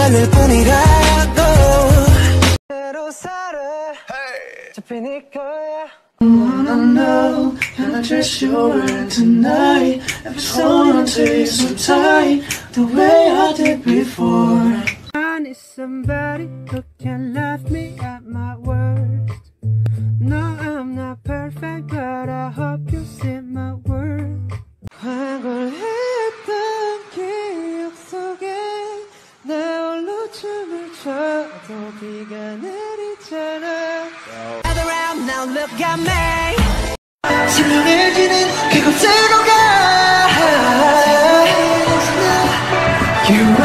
않을 뿐이라고 새로 살아 잡히니 거야 Wanna know can I dress your word tonight If it's on I'll take some time The way I did before I need somebody who can laugh me at my worst No, I'm not perfect but I hope you see my worth 황홀했던 기억 속에 나 홀로 춤을 춰도 비가 내리잖아 Gather round now look at me 선명해지는 그곳으로 가 You